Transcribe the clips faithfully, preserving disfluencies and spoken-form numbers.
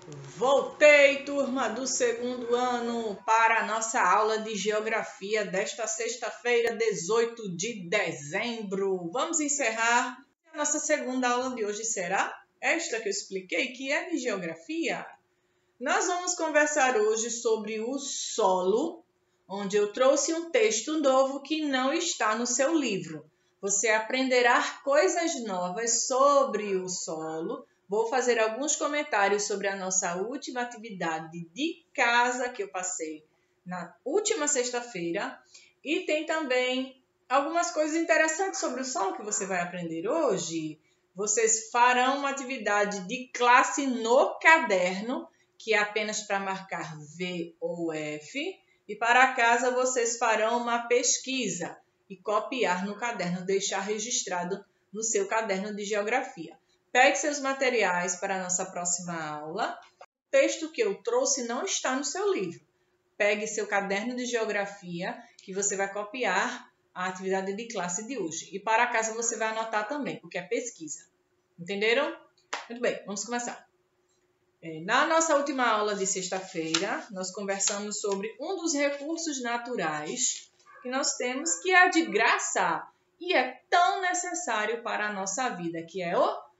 Voltei, turma do segundo ano, para a nossa aula de geografia desta sexta-feira, dezoito de dezembro. Vamos encerrar. A nossa segunda aula de hoje será esta que eu expliquei, que é de geografia. Nós vamos conversar hoje sobre o solo, onde eu trouxe um texto novo que não está no seu livro. Você aprenderá coisas novas sobre o solo. Vou fazer alguns comentários sobre a nossa última atividade de casa que eu passei na última sexta-feira. E tem também algumas coisas interessantes sobre o solo que você vai aprender hoje. Vocês farão uma atividade de classe no caderno, que é apenas para marcar V ou F. E para casa vocês farão uma pesquisa e copiar no caderno, deixar registrado no seu caderno de geografia. Pegue seus materiais para a nossa próxima aula. O texto que eu trouxe não está no seu livro. Pegue seu caderno de geografia, que você vai copiar a atividade de classe de hoje. E para casa você vai anotar também, porque é pesquisa. Entenderam? Muito bem, vamos começar. Na nossa última aula de sexta-feira, nós conversamos sobre um dos recursos naturais que nós temos, que é de graça e é tão necessário para a nossa vida, que é o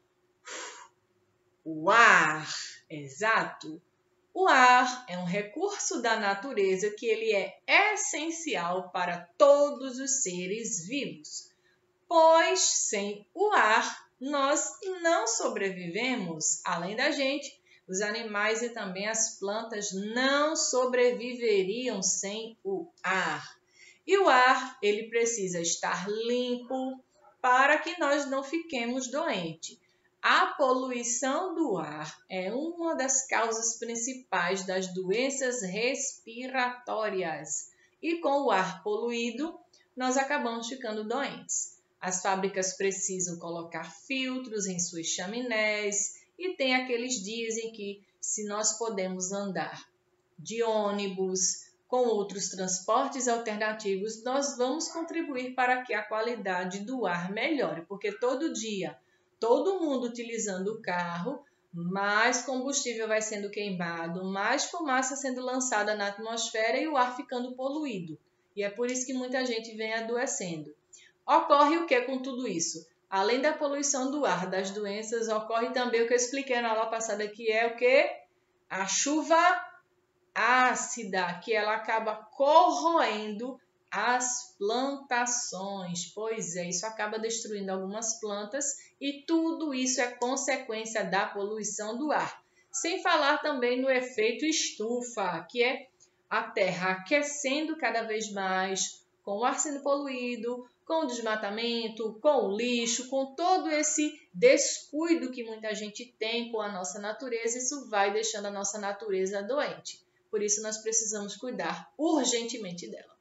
O ar, exato. O ar é um recurso da natureza que ele é essencial para todos os seres vivos, pois sem o ar nós não sobrevivemos. Além da gente, os animais e também as plantas não sobreviveriam sem o ar. E o ar, ele precisa estar limpo para que nós não fiquemos doentes. A poluição do ar é uma das causas principais das doenças respiratórias. E com o ar poluído, nós acabamos ficando doentes. As fábricas precisam colocar filtros em suas chaminés e tem aqueles dias em que, se nós podemos andar de ônibus, com outros transportes alternativos, nós vamos contribuir para que a qualidade do ar melhore, porque todo dia todo mundo utilizando o carro, mais combustível vai sendo queimado, mais fumaça sendo lançada na atmosfera e o ar ficando poluído. E é por isso que muita gente vem adoecendo. Ocorre o que com tudo isso? Além da poluição do ar, das doenças, ocorre também o que eu expliquei na aula passada, que é o que? A chuva ácida, que ela acaba corroendo as plantações. Pois é, isso acaba destruindo algumas plantas e tudo isso é consequência da poluição do ar. Sem falar também no efeito estufa, que é a terra aquecendo cada vez mais, com o ar sendo poluído, com o desmatamento, com o lixo, com todo esse descuido que muita gente tem com a nossa natureza, isso vai deixando a nossa natureza doente. Por isso nós precisamos cuidar urgentemente dela.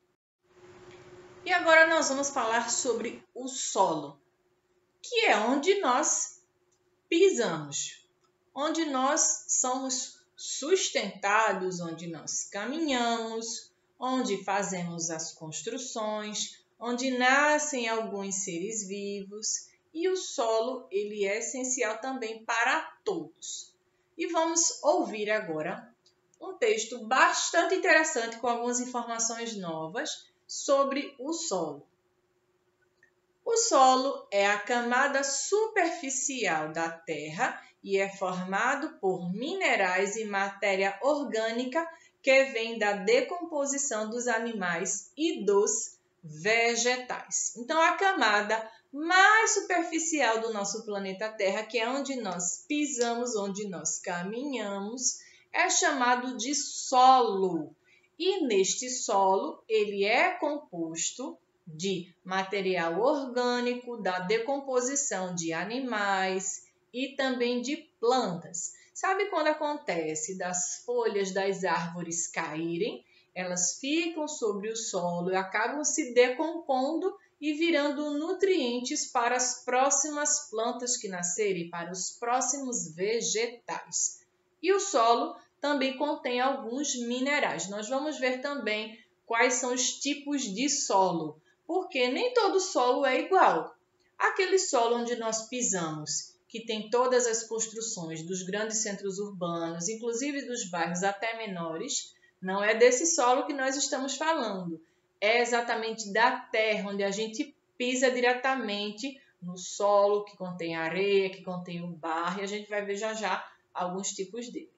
E agora nós vamos falar sobre o solo, que é onde nós pisamos, onde nós somos sustentados, onde nós caminhamos, onde fazemos as construções, onde nascem alguns seres vivos. E o solo, ele é essencial também para todos. E vamos ouvir agora um texto bastante interessante com algumas informações novas sobre o solo. O solo é a camada superficial da Terra e é formado por minerais e matéria orgânica que vem da decomposição dos animais e dos vegetais. Então, a camada mais superficial do nosso planeta Terra, que é onde nós pisamos, onde nós caminhamos, é chamado de solo. E neste solo, ele é composto de material orgânico, da decomposição de animais e também de plantas. Sabe quando acontece das folhas das árvores caírem? Elas ficam sobre o solo e acabam se decompondo e virando nutrientes para as próximas plantas que nascerem, para os próximos vegetais. E o solo também contém alguns minerais. Nós vamos ver também quais são os tipos de solo, porque nem todo solo é igual. Aquele solo onde nós pisamos, que tem todas as construções dos grandes centros urbanos, inclusive dos bairros até menores, não é desse solo que nós estamos falando. É exatamente da terra, onde a gente pisa diretamente no solo, que contém areia, que contém o barro, e a gente vai ver já já alguns tipos dele.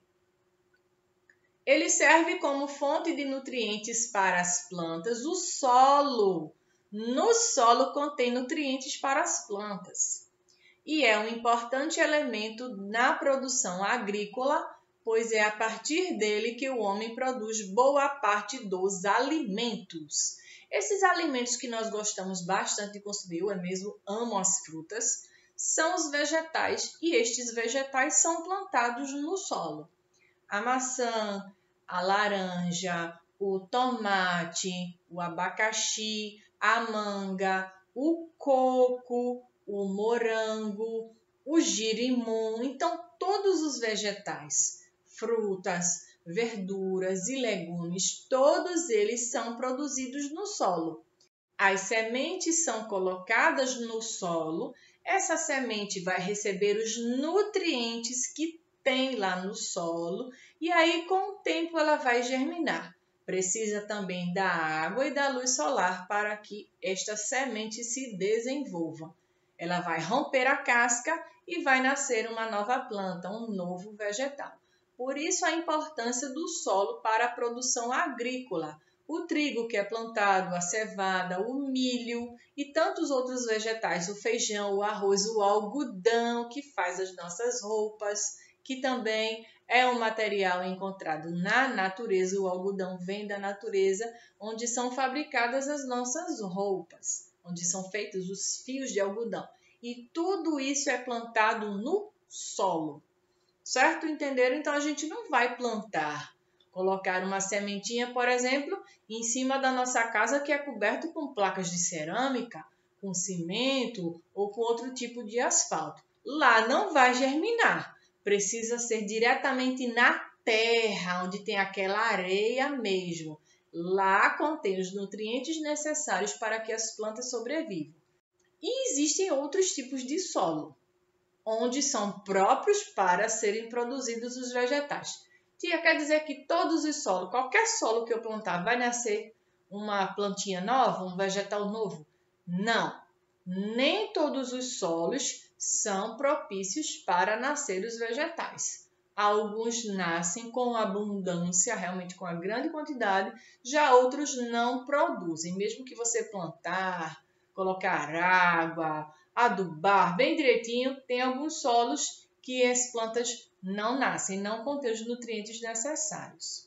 Ele serve como fonte de nutrientes para as plantas. O solo, no solo contém nutrientes para as plantas. E é um importante elemento na produção agrícola, pois é a partir dele que o homem produz boa parte dos alimentos. Esses alimentos que nós gostamos bastante de consumir, eu mesmo amo as frutas, são os vegetais, e estes vegetais são plantados no solo. A maçã, a laranja, o tomate, o abacaxi, a manga, o coco, o morango, o girimum. Então, todos os vegetais, frutas, verduras e legumes, todos eles são produzidos no solo. As sementes são colocadas no solo, essa semente vai receber os nutrientes que tem lá no solo e aí com o tempo ela vai germinar. Precisa também da água e da luz solar para que esta semente se desenvolva. Ela vai romper a casca e vai nascer uma nova planta, um novo vegetal. Por isso a importância do solo para a produção agrícola. O trigo que é plantado, a cevada, o milho e tantos outros vegetais, o feijão, o arroz, o algodão que faz as nossas roupas, que também é um material encontrado na natureza. O algodão vem da natureza, onde são fabricadas as nossas roupas, onde são feitos os fios de algodão. E tudo isso é plantado no solo, certo? Entenderam? Então, a gente não vai plantar, colocar uma sementinha, por exemplo, em cima da nossa casa que é coberto com placas de cerâmica, com cimento ou com outro tipo de asfalto. Lá não vai germinar. Precisa ser diretamente na terra, onde tem aquela areia mesmo. Lá contém os nutrientes necessários para que as plantas sobrevivam. E existem outros tipos de solo, onde são próprios para serem produzidos os vegetais. Tia, quer dizer que todos os solos, qualquer solo que eu plantar, vai nascer uma plantinha nova, um vegetal novo? Não, nem todos os solos são propícios para nascer os vegetais. Alguns nascem com abundância, realmente com a grande quantidade, já outros não produzem. Mesmo que você plantar, colocar água, adubar bem direitinho, tem alguns solos que as plantas não nascem, não contêm os nutrientes necessários.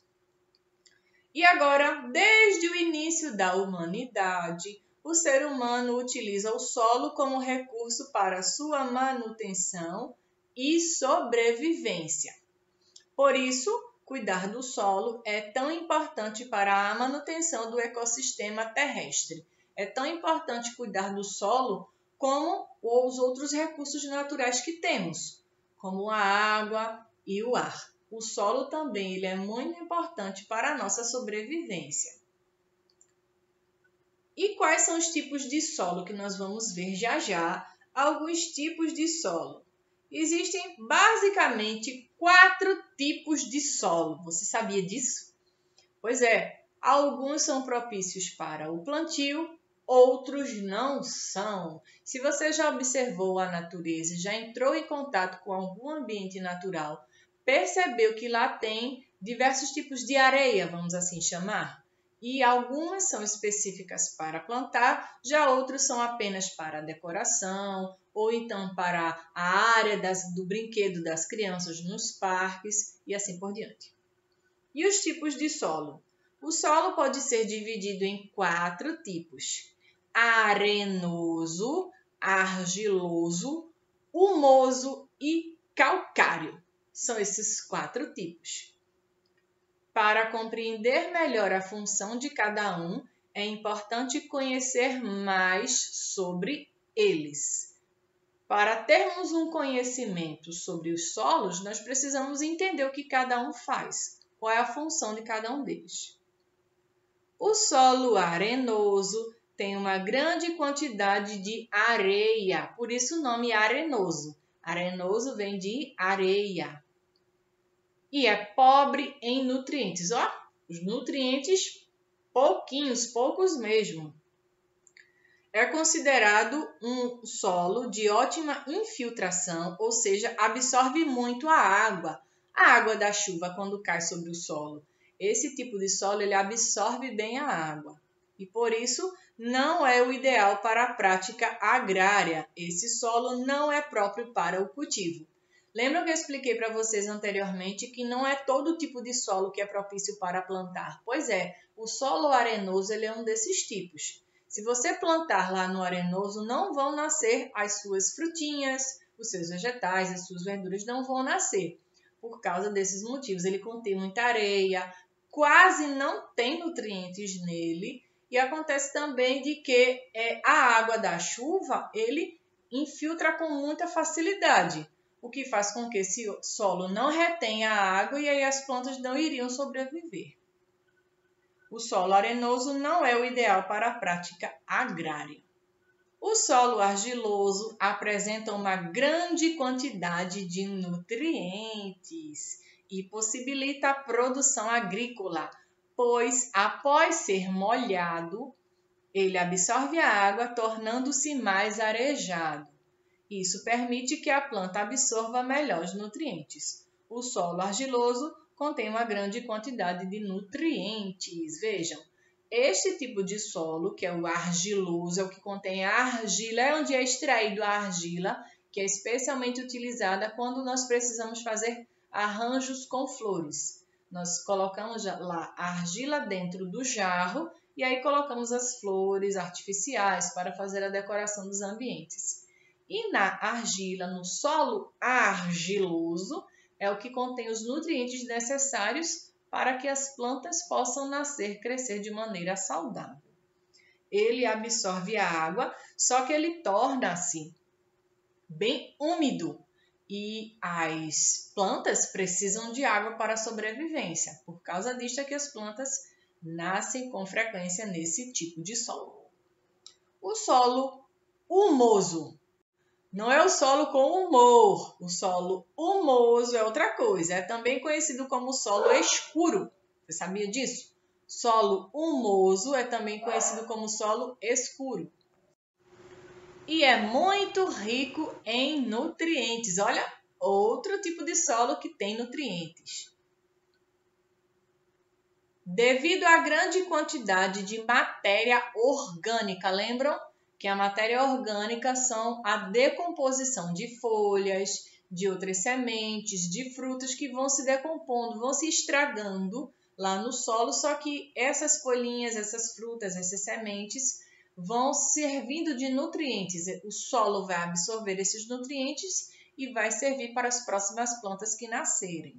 E agora, desde o início da humanidade, o ser humano utiliza o solo como recurso para sua manutenção e sobrevivência. Por isso, cuidar do solo é tão importante para a manutenção do ecossistema terrestre. É tão importante cuidar do solo como os outros recursos naturais que temos, como a água e o ar. O solo também ele é muito importante para a nossa sobrevivência. E quais são os tipos de solo que nós vamos ver já já? Alguns tipos de solo. Existem basicamente quatro tipos de solo. Você sabia disso? Pois é, alguns são propícios para o plantio, outros não são. Se você já observou a natureza, já entrou em contato com algum ambiente natural, percebeu que lá tem diversos tipos de areia, vamos assim chamar? E algumas são específicas para plantar, já outros são apenas para decoração, ou então para a área das, do brinquedo das crianças nos parques e assim por diante. E os tipos de solo? O solo pode ser dividido em quatro tipos: arenoso, argiloso, humoso e calcário. São esses quatro tipos. Para compreender melhor a função de cada um, é importante conhecer mais sobre eles. Para termos um conhecimento sobre os solos, nós precisamos entender o que cada um faz, qual é a função de cada um deles. O solo arenoso tem uma grande quantidade de areia, por isso o nome arenoso. Arenoso vem de areia. E é pobre em nutrientes. Ó, os nutrientes pouquinhos, poucos mesmo. É considerado um solo de ótima infiltração, ou seja, absorve muito a água. A água da chuva quando cai sobre o solo. Esse tipo de solo ele absorve bem a água. E por isso não é o ideal para a prática agrária. Esse solo não é próprio para o cultivo. Lembram que eu expliquei para vocês anteriormente que não é todo tipo de solo que é propício para plantar? Pois é, o solo arenoso ele é um desses tipos. Se você plantar lá no arenoso, não vão nascer as suas frutinhas, os seus vegetais, as suas verduras não vão nascer. Por causa desses motivos, ele contém muita areia, quase não tem nutrientes nele. E acontece também de que é, a água da chuva, ele infiltra com muita facilidade, o que faz com que esse solo não retenha a água e aí as plantas não iriam sobreviver. O solo arenoso não é o ideal para a prática agrária. O solo argiloso apresenta uma grande quantidade de nutrientes e possibilita a produção agrícola, pois após ser molhado, ele absorve a água, tornando-se mais arejado. Isso permite que a planta absorva melhor os nutrientes. O solo argiloso contém uma grande quantidade de nutrientes. Vejam, este tipo de solo, que é o argiloso, é o que contém a argila, é onde é extraído a argila, que é especialmente utilizada quando nós precisamos fazer arranjos com flores. Nós colocamos lá a argila dentro do jarro e aí colocamos as flores artificiais para fazer a decoração dos ambientes. E na argila, no solo argiloso, é o que contém os nutrientes necessários para que as plantas possam nascer, crescer de maneira saudável. Ele absorve a água, só que ele torna-se bem úmido e as plantas precisam de água para a sobrevivência. Por causa disso é que as plantas nascem com frequência nesse tipo de solo. O solo humoso. Não é o solo com humor. O solo humoso é outra coisa. É também conhecido como solo escuro. Você sabia disso? Solo humoso é também conhecido como solo escuro. E é muito rico em nutrientes. Olha, outro tipo de solo que tem nutrientes. Devido à grande quantidade de matéria orgânica, lembram? Que a matéria orgânica são a decomposição de folhas, de outras sementes, de frutas que vão se decompondo, vão se estragando lá no solo, só que essas folhinhas, essas frutas, essas sementes vão servindo de nutrientes. O solo vai absorver esses nutrientes e vai servir para as próximas plantas que nascerem.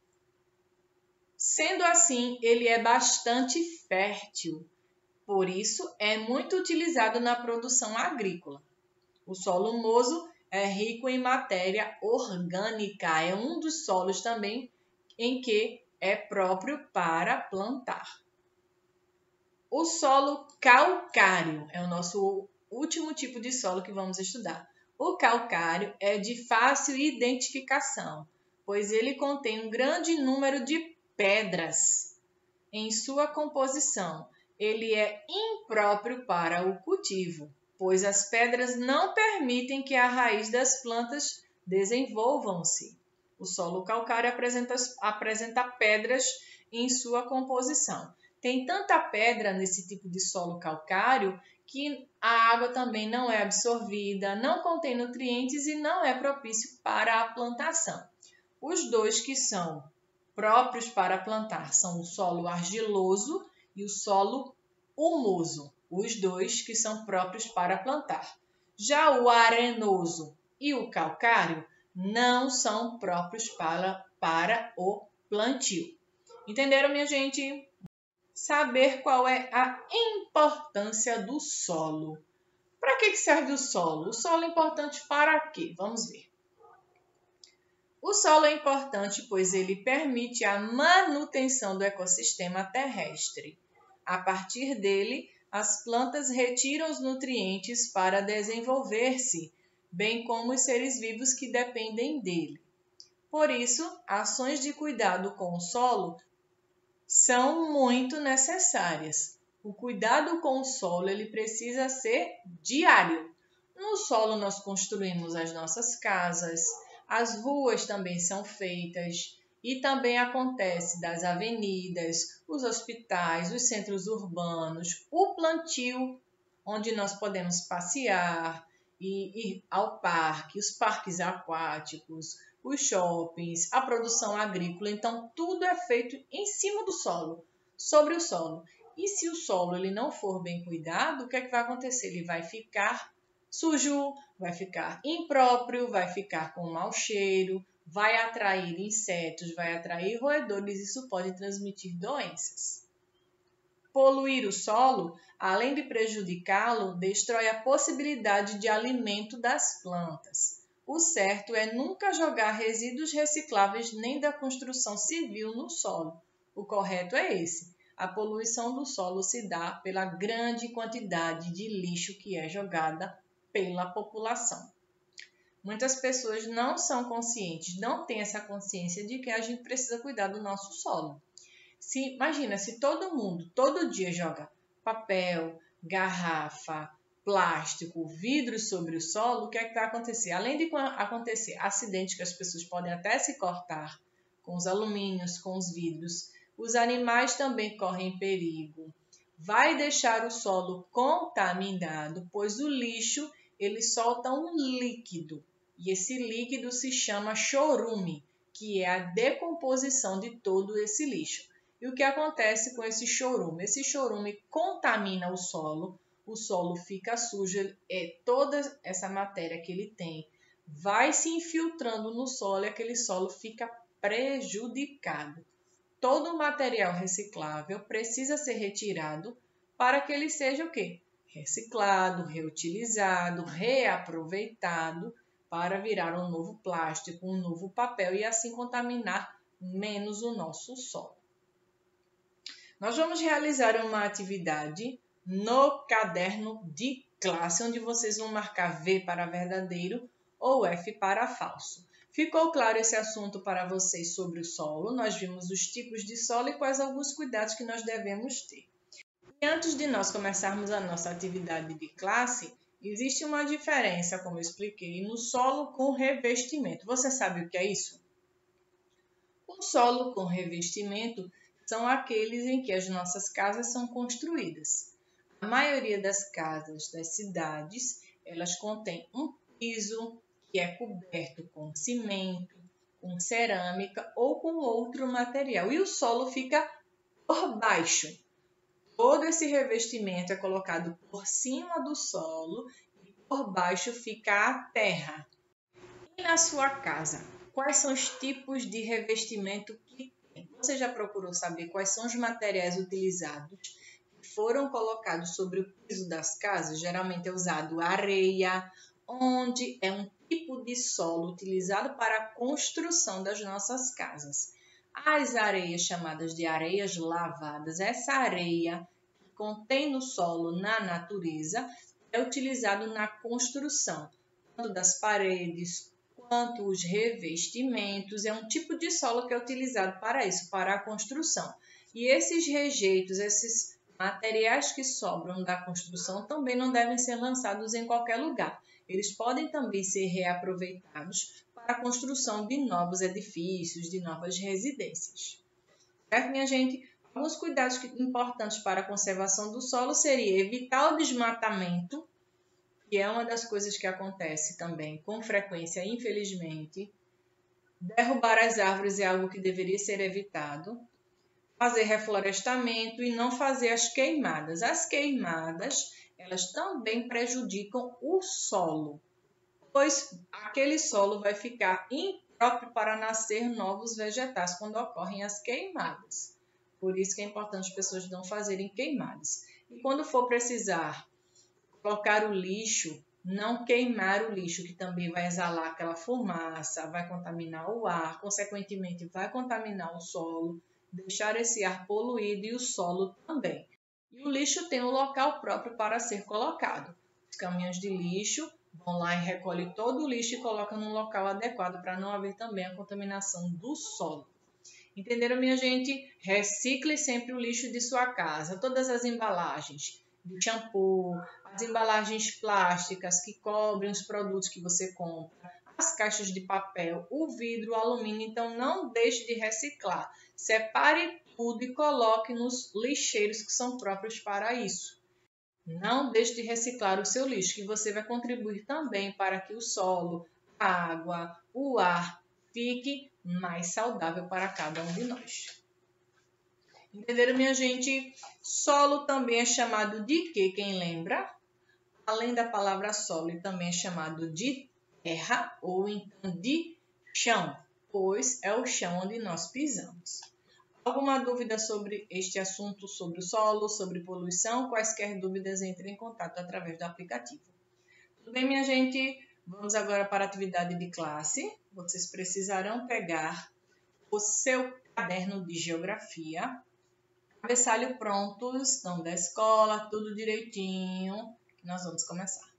Sendo assim, ele é bastante fértil. Por isso, é muito utilizado na produção agrícola. O solo humoso é rico em matéria orgânica. É um dos solos também em que é próprio para plantar. O solo calcário é o nosso último tipo de solo que vamos estudar. O calcário é de fácil identificação, pois ele contém um grande número de pedras em sua composição. Ele é impróprio para o cultivo, pois as pedras não permitem que a raiz das plantas desenvolvam-se. O solo calcário apresenta, apresenta pedras em sua composição. Tem tanta pedra nesse tipo de solo calcário que a água também não é absorvida, não contém nutrientes e não é propício para a plantação. Os dois que são próprios para plantar são o solo argiloso e o solo humoso, os dois que são próprios para plantar. Já o arenoso e o calcário não são próprios para, para o plantio. Entenderam, minha gente? Saber qual é a importância do solo. Para que serve o solo? O solo é importante para quê? Vamos ver. O solo é importante pois ele permite a manutenção do ecossistema terrestre. A partir dele, as plantas retiram os nutrientes para desenvolver-se, bem como os seres vivos que dependem dele. Por isso, ações de cuidado com o solo são muito necessárias. O cuidado com o solo ele precisa ser diário. No solo nós construímos as nossas casas, as ruas também são feitas e também acontece das avenidas, os hospitais, os centros urbanos, o plantio, onde nós podemos passear e ir ao parque, os parques aquáticos, os shoppings, a produção agrícola. Então, tudo é feito em cima do solo, sobre o solo. E se o solo ele não for bem cuidado, o que é que vai acontecer? Ele vai ficar sujo, vai ficar impróprio, vai ficar com mau cheiro, vai atrair insetos, vai atrair roedores, isso pode transmitir doenças. Poluir o solo, além de prejudicá-lo, destrói a possibilidade de alimento das plantas. O certo é nunca jogar resíduos recicláveis nem da construção civil no solo. O correto é esse. A poluição do solo se dá pela grande quantidade de lixo que é jogada pela população. Muitas pessoas não são conscientes, não têm essa consciência de que a gente precisa cuidar do nosso solo. Se, imagina, se todo mundo, todo dia joga papel, garrafa, plástico, vidro sobre o solo, o que é que vai acontecer? Além de acontecer acidentes que as pessoas podem até se cortar com os alumínios, com os vidros, os animais também correm perigo. Vai deixar o solo contaminado, pois o lixo ele solta um líquido e esse líquido se chama chorume, que é a decomposição de todo esse lixo. E o que acontece com esse chorume? Esse chorume contamina o solo, o solo fica sujo, é toda essa matéria que ele tem vai se infiltrando no solo e aquele solo fica prejudicado. Todo o material reciclável precisa ser retirado para que ele seja o quê? Reciclado, reutilizado, reaproveitado para virar um novo plástico, um novo papel e assim contaminar menos o nosso solo. Nós vamos realizar uma atividade no caderno de classe, onde vocês vão marcar V para verdadeiro ou F para falso. Ficou claro esse assunto para vocês sobre o solo? Nós vimos os tipos de solo e quais alguns cuidados que nós devemos ter. E antes de nós começarmos a nossa atividade de classe, existe uma diferença, como eu expliquei, no solo com revestimento. Você sabe o que é isso? O solo com revestimento são aqueles em que as nossas casas são construídas. A maioria das casas das cidades, elas contêm um piso que é coberto com cimento, com cerâmica ou com outro material. E o solo fica por baixo. Todo esse revestimento é colocado por cima do solo e por baixo fica a terra. E na sua casa, quais são os tipos de revestimento que tem? Você já procurou saber quais são os materiais utilizados que foram colocados sobre o piso das casas? Geralmente é usado areia, onde é um tipo de solo utilizado para a construção das nossas casas. As areias chamadas de areias lavadas, essa areia que contém no solo na natureza, é utilizado na construção, tanto das paredes quanto os revestimentos. É um tipo de solo que é utilizado para isso, para a construção. E esses rejeitos, esses materiais que sobram da construção também não devem ser lançados em qualquer lugar. Eles podem também ser reaproveitados para a construção de novos edifícios, de novas residências. Certo, minha gente? Alguns cuidados importantes para a conservação do solo seria evitar o desmatamento, que é uma das coisas que acontece também com frequência, infelizmente. Derrubar as árvores é algo que deveria ser evitado. Fazer reflorestamento e não fazer as queimadas. As queimadas, elas também prejudicam o solo, pois aquele solo vai ficar impróprio para nascer novos vegetais quando ocorrem as queimadas. Por isso que é importante as pessoas não fazerem queimadas. E quando for precisar colocar o lixo, não queimar o lixo, que também vai exalar aquela fumaça, vai contaminar o ar, consequentemente vai contaminar o solo, deixar esse ar poluído e o solo também. E o lixo tem um local próprio para ser colocado. Os caminhões de lixo vão lá e recolhem todo o lixo e colocam num local adequado para não haver também a contaminação do solo. Entenderam, minha gente? Recicle sempre o lixo de sua casa. Todas as embalagens de shampoo, as embalagens plásticas que cobrem os produtos que você compra, as caixas de papel, o vidro, o alumínio. Então, não deixe de reciclar. Separe tudo e coloque nos lixeiros que são próprios para isso. Não deixe de reciclar o seu lixo, que você vai contribuir também para que o solo, a água, o ar fique mais saudável para cada um de nós. Entenderam, minha gente? Solo também é chamado de quê? Quem lembra? Além da palavra solo, ele também é chamado de terra ou então de chão, pois é o chão onde nós pisamos. Alguma dúvida sobre este assunto, sobre o solo, sobre poluição? Quaisquer dúvidas, entre em contato através do aplicativo. Tudo bem, minha gente? Vamos agora para a atividade de classe. Vocês precisarão pegar o seu caderno de geografia, cabeçalho prontos, estão da escola, tudo direitinho, que nós vamos começar.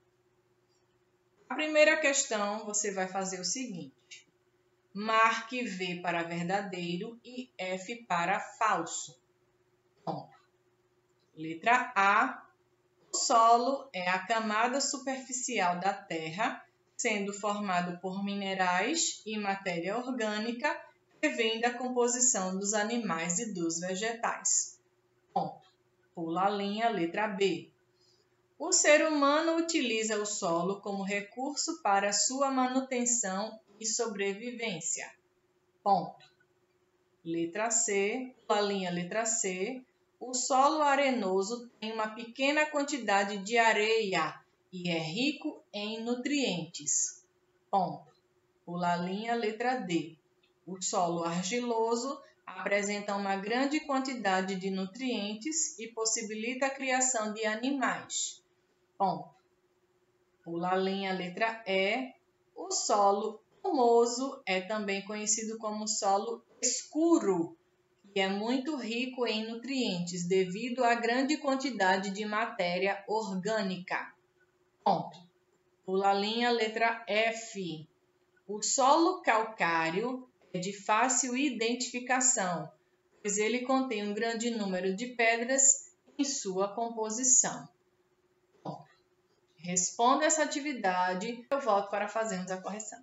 A primeira questão, você vai fazer o seguinte. Marque V para verdadeiro e F para falso. Bom, letra A. O solo é a camada superficial da Terra, sendo formado por minerais e matéria orgânica que vem da composição dos animais e dos vegetais. Ponto. Pula a linha, letra B. O ser humano utiliza o solo como recurso para sua manutenção e sobrevivência. Ponto. Letra C, pula a linha, letra C. O solo arenoso tem uma pequena quantidade de areia e é rico em nutrientes. Ponto. Pula a linha, letra D. O solo argiloso apresenta uma grande quantidade de nutrientes e possibilita a criação de animais. Ponto. Pula a linha, letra E. O solo humoso é também conhecido como solo escuro e é muito rico em nutrientes devido à grande quantidade de matéria orgânica. Ponto. Pula a linha, letra F. O solo calcário é de fácil identificação, pois ele contém um grande número de pedras em sua composição. Bom, responda essa atividade, eu volto para fazermos a correção.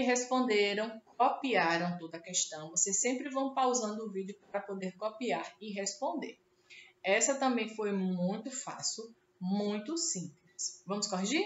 responderam, copiaram toda a questão. Vocês sempre vão pausando o vídeo para poder copiar e responder. Essa também foi muito fácil, muito simples. Vamos corrigir?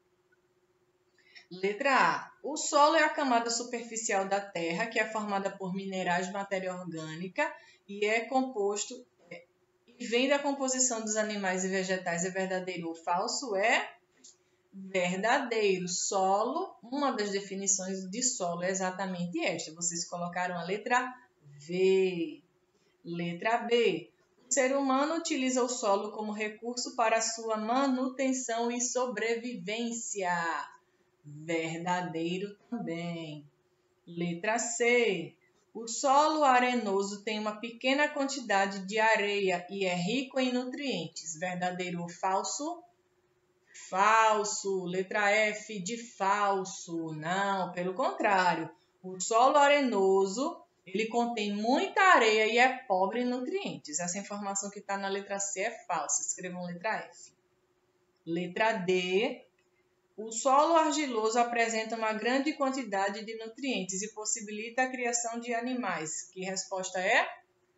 Letra A. O solo é a camada superficial da Terra, que é formada por minerais de matéria orgânica e é composto e vem da composição dos animais e vegetais. É verdadeiro ou falso? É verdadeiro. Solo, uma das definições de solo é exatamente esta. Vocês colocaram a letra V. Letra B. O ser humano utiliza o solo como recurso para sua manutenção e sobrevivência. Verdadeiro também. Letra C. O solo arenoso tem uma pequena quantidade de areia e é rico em nutrientes. Verdadeiro ou falso? Falso. Letra F de falso. Não, pelo contrário. O solo arenoso, ele contém muita areia e é pobre em nutrientes. Essa informação que está na letra C é falsa. Escrevam letra F. Letra D. O solo argiloso apresenta uma grande quantidade de nutrientes e possibilita a criação de animais. Que resposta é?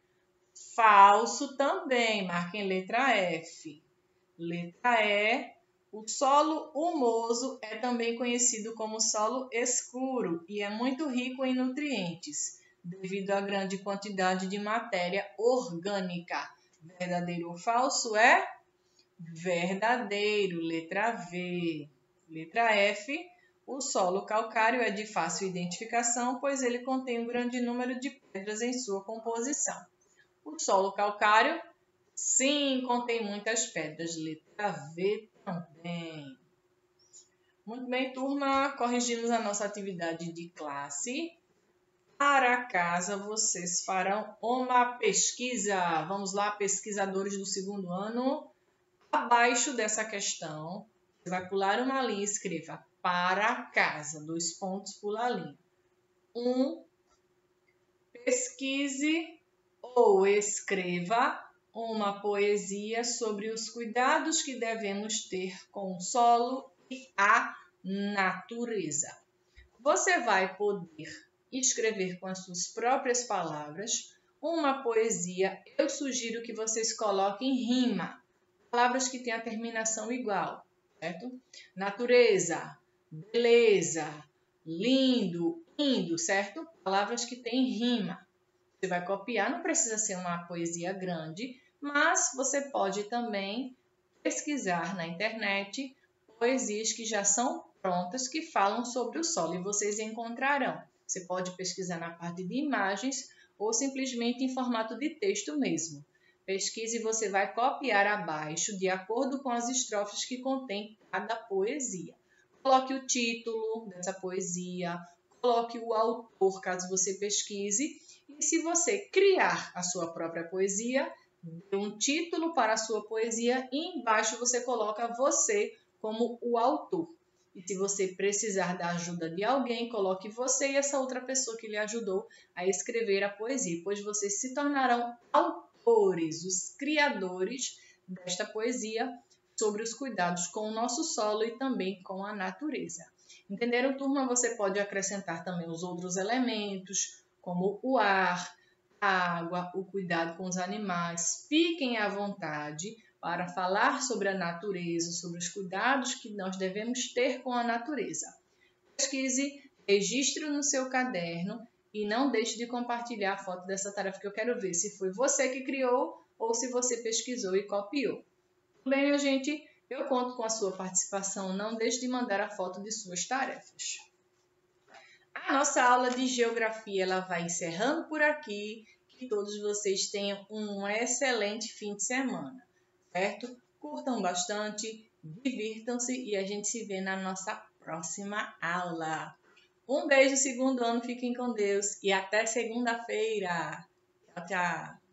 Falso também. Marquem letra F. Letra E. O solo humoso é também conhecido como solo escuro e é muito rico em nutrientes, devido à grande quantidade de matéria orgânica. Verdadeiro ou falso é? Verdadeiro. Letra V. Letra F. O solo calcário é de fácil identificação, pois ele contém um grande número de pedras em sua composição. O solo calcário, sim, contém muitas pedras. Letra V também. Muito bem, turma. Corrigimos a nossa atividade de classe. Para casa, vocês farão uma pesquisa. Vamos lá, pesquisadores do segundo ano. Abaixo dessa questão, você vai pular uma linha e escreva para casa, dois pontos, pula a linha. Um, pesquise ou escreva uma poesia sobre os cuidados que devemos ter com o solo e a natureza. Você vai poder escrever com as suas próprias palavras uma poesia. Eu sugiro que vocês coloquem rima, palavras que têm a terminação igual. Certo? Natureza, beleza, lindo, indo, certo? Palavras que têm rima. Você vai copiar, não precisa ser uma poesia grande, mas você pode também pesquisar na internet poesias que já são prontas, que falam sobre o solo, e vocês encontrarão. Você pode pesquisar na parte de imagens ou simplesmente em formato de texto mesmo. Pesquise e você vai copiar abaixo de acordo com as estrofes que contém cada poesia. Coloque o título dessa poesia, coloque o autor, caso você pesquise. E se você criar a sua própria poesia, dê um título para a sua poesia e embaixo você coloca você como o autor. E se você precisar da ajuda de alguém, coloque você e essa outra pessoa que lhe ajudou a escrever a poesia, pois vocês se tornarão autores. Os criadores desta poesia sobre os cuidados com o nosso solo e também com a natureza. Entenderam, turma? Você pode acrescentar também os outros elementos, como o ar, a água, o cuidado com os animais. Fiquem à vontade para falar sobre a natureza, sobre os cuidados que nós devemos ter com a natureza. Pesquise, registre no seu caderno e não deixe de compartilhar a foto dessa tarefa, que eu quero ver se foi você que criou ou se você pesquisou e copiou. Bem, minha gente, eu conto com a sua participação. Não deixe de mandar a foto de suas tarefas. A nossa aula de geografia ela vai encerrando por aqui. Que todos vocês tenham um excelente fim de semana, certo? Curtam bastante, divirtam-se e a gente se vê na nossa próxima aula. Um beijo, segundo ano, fiquem com Deus e até segunda-feira. Tchau, tchau.